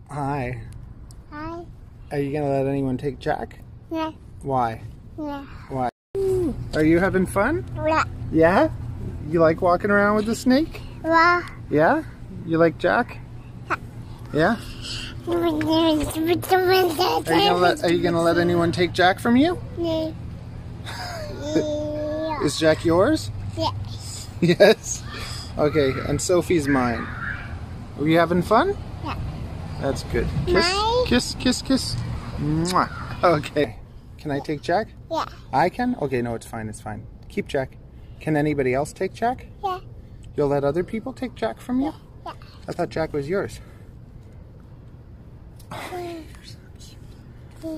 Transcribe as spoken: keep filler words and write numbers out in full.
Hi. Hi. Are you gonna let anyone take Jack? Yeah. Why? Yeah. Why? Are you having fun? Yeah. Yeah? You like walking around with the snake? Yeah. Yeah? You like Jack? Yeah? Yeah. Are you gonna let, are you gonna let anyone take Jack from you? Yeah. Is Jack yours? Yes. Yes? Okay, and Sophie's mine. Are you having fun? Yeah. That's good. Kiss, Mine? kiss, kiss, kiss. Mwah. Okay. Can I take Jack? Yeah. I can? Okay, no, it's fine, it's fine. Keep Jack. Can anybody else take Jack? Yeah. You'll let other people take Jack from you? Yeah. I thought Jack was yours.